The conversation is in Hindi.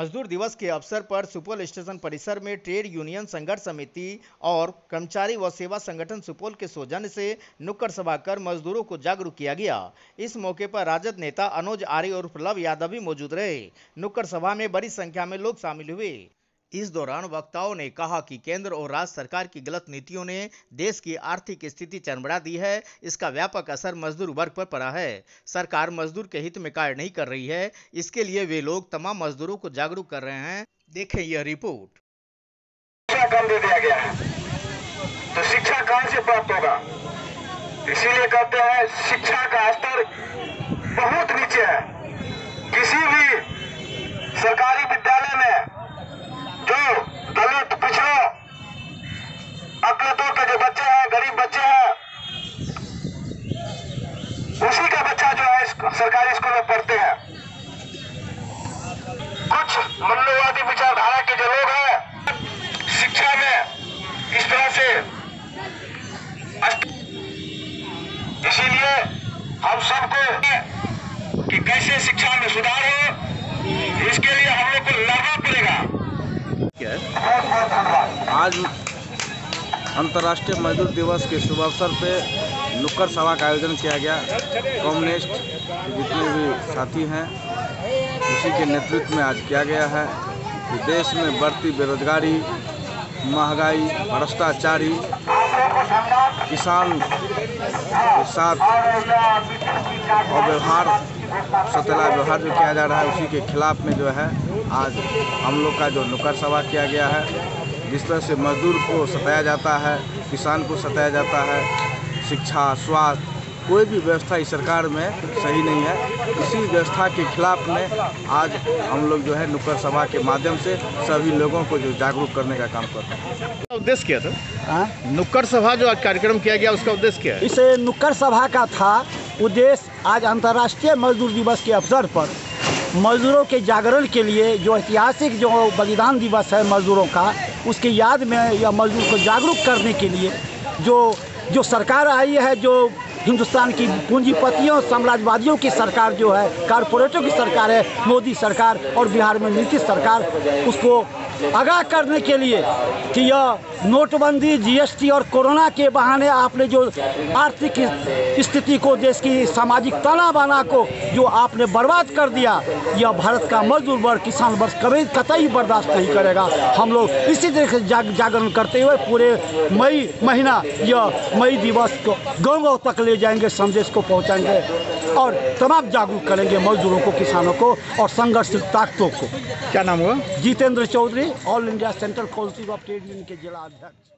मजदूर दिवस के अवसर पर सुपौल स्टेशन परिसर में ट्रेड यूनियन संघर्ष समिति और कर्मचारी व सेवा संगठन सुपौल के सौजन्य से नुक्कड़ सभा कर मजदूरों को जागरूक किया गया। इस मौके पर राजद नेता अनुज आर्य उर्फ लव यादव भी मौजूद रहे। नुक्कड़ सभा में बड़ी संख्या में लोग शामिल हुए। इस दौरान वक्ताओं ने कहा कि केंद्र और राज्य सरकार की गलत नीतियों ने देश की आर्थिक स्थिति चरमरा दी है। इसका व्यापक असर मजदूर वर्ग पर पड़ा है। सरकार मजदूर के हित में कार्य नहीं कर रही है। इसके लिए वे लोग तमाम मजदूरों को जागरूक कर रहे हैं। देखें यह रिपोर्ट। शिक्षा कम दे दिया गया है, तो शिक्षा कहां से प्राप्त होगा? इसीलिए कहते हैं शिक्षा का स्तर बहुत नीचे है। किसी भी सरकारी विद्यालय में जो दलित, पिछड़ों, अकलतों के जो बच्चे हैं, गरीब बच्चे हैं, उसी का बच्चा जो है सरकारी स्कूल में पढ़ते हैं। कुछ मल्लवादी विचारधारा के जो लोग हैं शिक्षा में इस तरह से, इसीलिए हम सबको कि कैसे शिक्षा में सुधार हो, इसके लिए हम लोग को लड़ना पड़ेगा। आज अंतर्राष्ट्रीय मजदूर दिवस के शुभ अवसर पे नुक्कड़ सभा का आयोजन किया गया। कम्युनिस्ट जितने भी साथी हैं उसी के नेतृत्व में आज किया गया है कि देश में बढ़ती बेरोजगारी, महंगाई, भ्रष्टाचारी, किसान के साथ अव्यवहार, सतेला व्यवहार जो किया जा रहा है उसी के खिलाफ में जो है आज हम लोग का जो नुक्कड़ सभा किया गया है। जिस तरह से मजदूर को सताया जाता है, किसान को सताया जाता है, शिक्षा, स्वास्थ्य, कोई भी व्यवस्था इस सरकार में सही नहीं है। इसी व्यवस्था के खिलाफ में आज हम लोग जो है नुक्कड़ सभा के माध्यम से सभी लोगों को जो जागरूक करने का काम करते हैं। उद्देश्य क्या था? नुक्कड़ सभा जो आज कार्यक्रम किया गया उसका उद्देश्य क्या है? इस नुक्कड़ सभा का था उद्देश्य आज अंतर्राष्ट्रीय मजदूर दिवस के अवसर पर मजदूरों के जागरण के लिए, जो ऐतिहासिक जो बलिदान दिवस है मजदूरों का, उसकी याद में या मजदूर को जागरूक करने के लिए जो सरकार आई है, जो हिंदुस्तान की पूंजीपतियों, साम्राज्यवादियों की सरकार जो है, कारपोरेटों की सरकार है, मोदी सरकार और बिहार में नीतीश सरकार, उसको आगाह करने के लिए कि यह नोटबंदी, जीएसटी और कोरोना के बहाने आपने जो आर्थिक स्थिति को, देश की सामाजिक ताना बाना को जो आपने बर्बाद कर दिया, यह भारत का मजदूर वर्ग, किसान वर्ग कभी कतई बर्दाश्त नहीं करेगा। हम लोग इसी तरह से जागरण करते हुए पूरे मई महीना, यह मई दिवस को गाँव तक ले जाएंगे, संदेश को पहुँचाएंगे और तमाम जागरूक करेंगे मजदूरों को, किसानों को और संघर्षशील ताकतों को। क्या नाम हुआ? Jitendra Chaudhary, all India central council of trade union के जिला अध्यक्ष।